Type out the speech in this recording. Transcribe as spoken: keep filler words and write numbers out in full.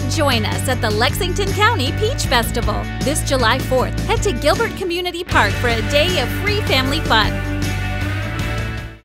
Join us at the Lexington County Peach Festival this July fourth. Head to Gilbert Community Park for a day of free family fun.